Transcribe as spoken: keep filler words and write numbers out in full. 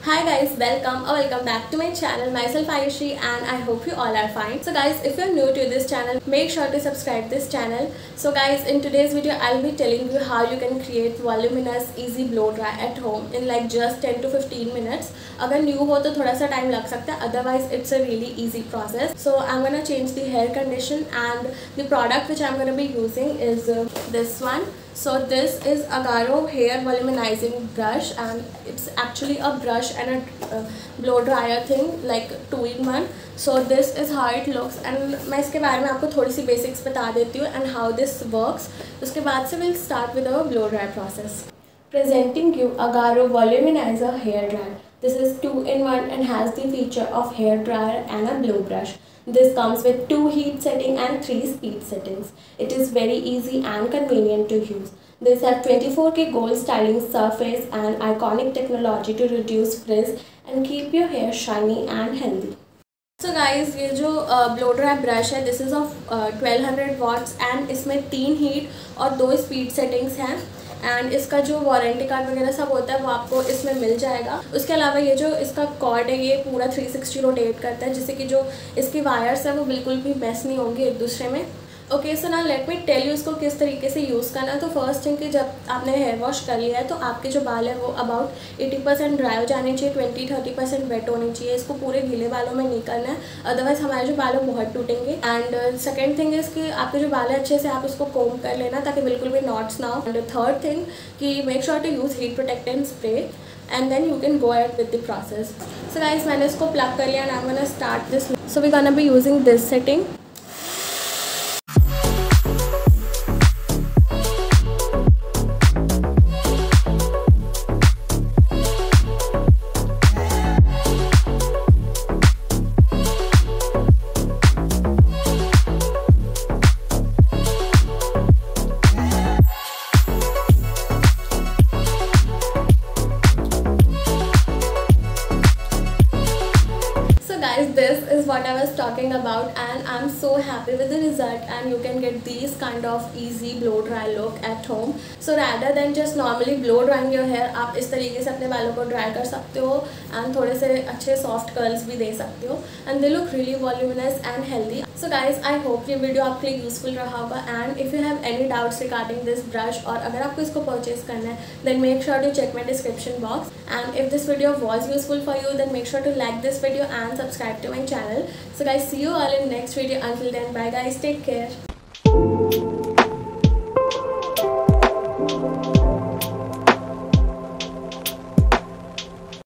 Hi guys, welcome or welcome back to my channel. Myself Ayushi and I hope you all are fine. So guys, if you're new to this channel, make sure to subscribe this channel. So guys, in today's video, I'll be telling you how you can create voluminous easy blow dry at home in like just ten to fifteen minutes. अगर new हो तो थोड़ा सा time लग सकता है, otherwise it's a really easy process. So I'm gonna change the hair condition and the product which I'm gonna be using is uh, this one. So this is Agaro hair voluminizing brush and it's actually a brush and a uh, blow dryer thing like two in one. So this is how it looks and मैं इसके बारे में आपको थोड़ी सी basics बता देती हूँ and how this works. उसके बाद से we'll start with our blow dry process. Presenting you Agaro voluminizer hair dryer. This is two in one and has the feature of hair dryer and a blow brush. This comes with two heat setting and three speed settings. It is very easy and convenient to use. This has twenty-four K gold styling surface and iconic technology to reduce frizz and keep your hair shiny and healthy. So guys, ये जो blow dry brush है, this is of uh, twelve hundred watts and इसमें तीन heat और दो speed settings हैं. And इसका जो वारंटी कार्ड वगैरह सब होता है वो आपको इसमें मिल जाएगा. उसके अलावा ये जो इसका कॉर्ड है ये पूरा थ्री सिक्सटी रोटेट करता है जिससे कि जो इसकी वायर्स है वो बिल्कुल भी मैस नहीं होंगी एक दूसरे में. ओके सो ना लेट मी टेल यू इसको किस तरीके से यूज़ करना है. तो फर्स्ट थिंग कि जब आपने हेयर वॉश कर लिया है तो आपके जो बाल है वो अबाउट एटी परसेंट ड्राई हो जाने चाहिए, ट्वेंटी थर्टी परसेंट वेट होनी चाहिए. इसको पूरे गीले बालों में नहीं करना है, अदरवाइज हमारे जो बाल है बहुत टूटेंगे. एंड सेकेंड थिंग इज़ कि आपके जो बाल है अच्छे से आप इसको कोम कर लेना ताकि बिल्कुल भी नॉट्स ना हो. एंड थर्ड थिंग कि make sure to use heat protectant spray and then you can go at with the process. So guys मैंने इसको प्लग कर लिया and I am gonna start this. So we gonna be using this setting. This is what I was talking about and I'm so happy with the result and you can get these kind of easy blow dry look at home. So rather than just normally blow drying your hair, आप इस तरीके से अपने बालों को dry कर सकते हो and थोड़े से अच्छे सॉफ्ट कर्ल्स भी दे सकते हो and they look really voluminous and healthy. So guys, I hope ये वीडियो आपके लिए यूजफुल रहा होगा and if you have any doubts regarding this brush और अगर आपको इसको परचेज करना है then make sure to check my description box. And if this video was useful for you then make sure to like this video and subscribe to my channel. So guys, see you all in next video. Until then, bye guys, take care.